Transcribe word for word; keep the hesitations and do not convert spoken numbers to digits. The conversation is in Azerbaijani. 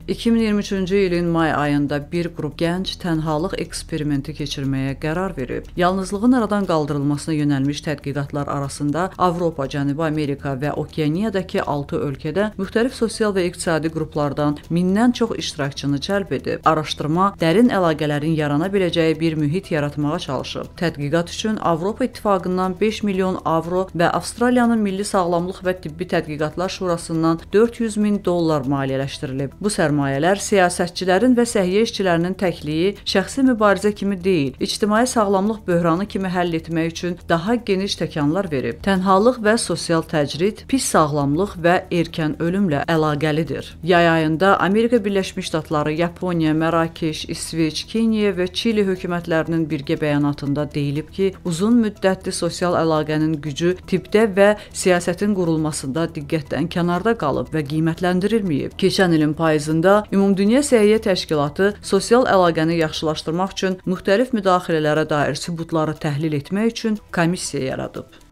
iki min iyirmi üçüncü ilin may ayında bir qrup gənc tənhalıq eksperimenti keçirməyə qərar verib. Yalnızlığın aradan qaldırılmasına yönəlmiş tədqiqatlar arasında Avropa, Cənubi Amerika və Okeaniyadakı altı ölkədə müxtəlif sosial və iqtisadi qruplardan mindən çox iştirakçını cəlb edib. Araşdırma dərin əlaqələrin yarana biləcəyi bir mühit yaratmağa çalışıb. Tədqiqat üçün Avropa İttifaqından beş milyon avro və Avstraliyanın Milli Sağlamlıq və Tibbi Tədqiqatlar Şurasından dörd yüz min dollar maliyyələşdirilib. Bu sərmayələr siyasətçilərin və səhiyyə işçilərinin təkliyi şəxsi mübarizə kimi deyil, ictimai sağlamlıq böhranı kimi həll etmək üçün daha geniş təkanlar verib. Tənhalıq və sosial təcrid pis sağlamlıq və erkən ölümlə əlaqəlidir. Yay ayında Amerika Birləşmiş Ştatları, Yaponiya, Mərakeş, İsveç, Kenya və Çili hökumətlərinin birgə bəyanatında deyilib ki, uzun müddətli sosial əlaqənin gücü tibbdə və siyasətin qurulmasında diqqətdən kənarda qalıb və qiymətləndirilməyib. Keçən ilin payızında Ümumdünya Səhiyyə Təşkilatı sosial əlaqəni yaxşılaşdırmaq üçün müxtəlif müdaxilələrə dair sübutları təhlil etmək üçün komissiya yaradıb.